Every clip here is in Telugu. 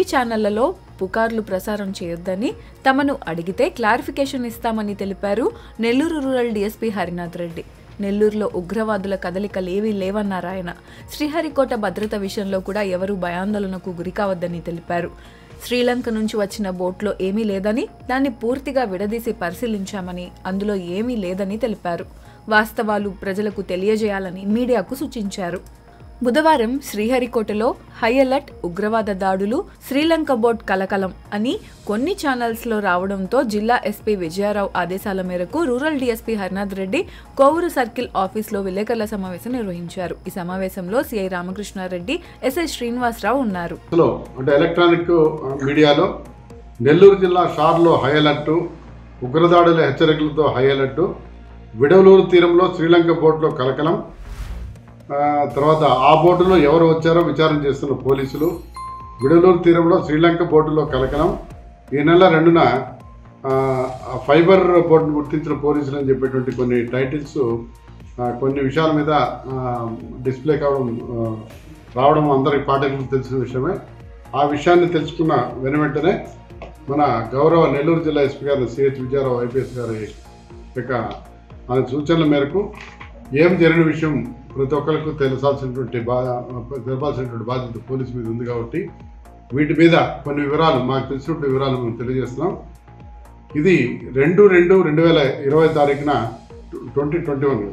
ఛానళ్లలో పుకార్లు ప్రసారం చేయొద్దని, తమను అడిగితే క్లారిఫికేషన్ ఇస్తామని తెలిపారు నెల్లూరు రూరల్ డీఎస్పీ హరినాథ్ రెడ్డి. నెల్లూరులో ఉగ్రవాదుల కదలికలేవీ లేవన్నారాయన. శ్రీహరికోట భద్రత విషయంలో కూడా ఎవరూ భయాందోళనకు గురికావద్దని తెలిపారు. శ్రీలంక నుంచి వచ్చిన బోట్లో ఏమీ లేదని, దాన్ని పూర్తిగా విడదీసి పరిశీలించామని, అందులో ఏమీ లేదని తెలిపారు. వాస్తవాలు ప్రజలకు తెలియజేయాలని మీడియాకు సూచించారు. బుధవారం శ్రీహరికోటలో హై అలర్ట్, ఉగ్రవాద దాడులు, శ్రీలంక బోట్ కలకలం అని కొన్ని ఛానల్స్లో రావడంతో జిల్లా ఎస్పీ విజయారావు ఆదేశాల మేరకు rural DSP Harinath Reddy Kovur circle ఆఫీస్లో విలేకరుల సమావేశం నిర్వహించారు. ఈ సమావేశంలో సిఐ రామకృష్ణారెడ్డి, ఎస్ఐ శ్రీనివాసరావు ఉన్నారు. ఎలక్ట్రానిక్ మీడియాలో నెల్లూరు జిల్లా షార్లో హై అలర్ట్, ఉగ్రదాడుల హెచ్చరికలతో హై అలర్ట్, విడవలూరు తీరంలో శ్రీలంక బోట్లో కలకలం, తర్వాత ఆ బోటులో ఎవరు వచ్చారో విచారణ చేస్తున్న పోలీసులు, విడవలూరు తీరంలో శ్రీలంక బోటులో కలకలం, ఈ నెల 2న ఫైబర్ బోటును గుర్తించిన పోలీసులు అని చెప్పేటువంటి కొన్ని టైటిల్స్ కొన్ని విషయాల మీద డిస్ప్లే రావడం అందరికి పాఠకులకు తెలిసిన విషయమే. ఆ విషయాన్ని తెలుసుకున్న వెంటనే మన గౌరవ నెల్లూరు జిల్లా ఎస్పీ గారు సిహెచ్ విజయారావు ఐపీఎస్ గారి యొక్క ఆయన సూచనల మేరకు ఏం జరిగిన విషయం ప్రతి ఒక్కరికి తెలపాల్సినటువంటి బాధ్యత పోలీసు మీద ఉంది కాబట్టి వీటి మీద కొన్ని వివరాలు, మాకు తెలిసినటువంటి వివరాలు మేము తెలియజేస్తున్నాం. ఇది 2/2/2020 తారీఖున 2021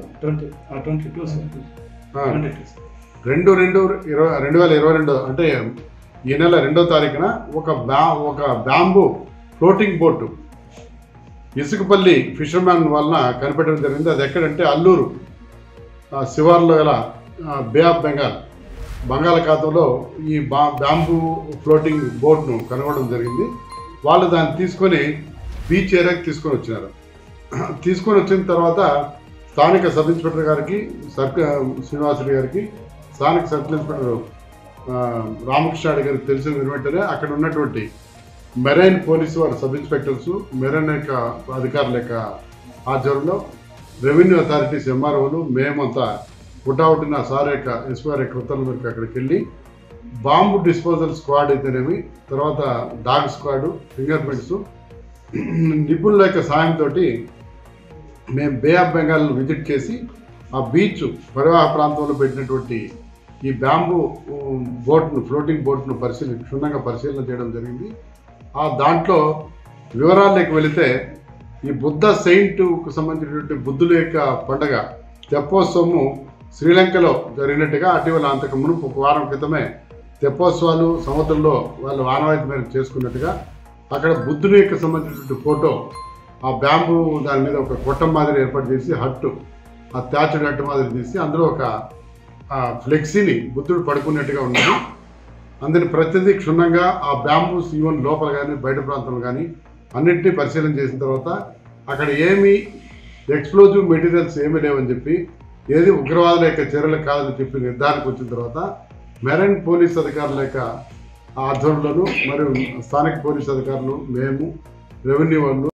2/2/2022 అంటే ఈ నెల 2వ తారీఖున ఒక bamboo floating boat Isukapalli fisherman వలన కనిపెట్టడం జరిగింది. అది ఎక్కడంటే అల్లూరు శివార్లో గల బే ఆఫ్ బెంగాల్ బంగాళాఖాతంలో ఈ బ్యాంబూ ఫ్లోటింగ్ బోట్ను కనుగొనడం జరిగింది. వాళ్ళు దాన్ని తీసుకొని బీచ్ ఏరియాకి తీసుకొని వచ్చినారు. తీసుకొని వచ్చిన తర్వాత స్థానిక సబ్ ఇన్స్పెక్టర్ గారికి, శ్రీనివాసరెడ్డి గారికి, స్థానిక సర్కిల్ ఇన్స్పెక్టర్ రామకృష్ణారెడ్డి గారికి తెలిసిన వెంటనే అక్కడ ఉన్నటువంటి మెరైన్ పోలీసు వారి సబ్ ఇన్స్పెక్టర్స్, మెరైన్ యొక్క అధికారుల యొక్క ఆధ్వర్యంలో రెవెన్యూ అథారిటీస్ ఎంఆర్ఓలు మేమంతా పుట్టావుటిన సార్ యొక్క ఎస్పీ గారి యొక్క ఉత్తర్వుల మేరకు అక్కడికి వెళ్ళి బాంబు డిస్పోజల్ స్క్వాడ్ అయితేనేమి, తర్వాత డాగ్ స్క్వాడ్, ఫింగర్ ప్రింట్స్, నిపుణుల యొక్క సాయంతో మేము బే ఆఫ్ బెంగాల్ విజిట్ చేసి ఆ బీచ్ పరివాహ ప్రాంతంలో పెట్టినటువంటి ఈ బ్యాంబూ బోట్ను, ఫ్లోటింగ్ బోట్ను క్షుణ్ణంగా పరిశీలన చేయడం జరిగింది. ఆ దాంట్లో వివరాల్లోకి వెళితే ఈ బుద్ధ సెయింట్కు సంబంధించినటువంటి బుద్ధుల యొక్క పండగ తెప్పోత్సవము శ్రీలంకలో జరిగినట్టుగా, అటీవల అంతకు మునుపు ఒక వారం క్రితమే తెప్పోత్సవాలు సముద్రంలో వాళ్ళు ఆనవాయితీ మేరకు చేసుకున్నట్టుగా అక్కడ బుద్ధుని యొక్క సంబంధించినటువంటి ఫోటో ఆ బ్యాంబూ దాని మీద ఒక కొట్టం మాదిరి ఏర్పాటు చేసి హట్టు, ఆ త్యాచుడు హట్టు మాదిరి తీసి అందులో ఒక ఫ్లెక్సీని బుద్ధుడు పడుకున్నట్టుగా ఉన్నది. అందుని ప్రతిదీ క్షుణ్ణంగా ఆ బ్యాంబూస్ ఈవెన్ లోపల కానీ బయట ప్రాంతంలో కానీ అన్నింటినీ పరిశీలన చేసిన తర్వాత అక్కడ ఏమీ ఎక్స్ప్లోజివ్ మెటీరియల్స్ ఏమీ లేవని చెప్పి, ఏది ఉగ్రవాదుల యొక్క చర్యలు కాదని చెప్పి నిర్ధారణకు వచ్చిన తర్వాత మెరైన్ పోలీస్ అధికారుల యొక్క ఆధ్వర్యంలోనూ మరియు స్థానిక పోలీస్ అధికారులు, మేము, రెవెన్యూ వాళ్ళు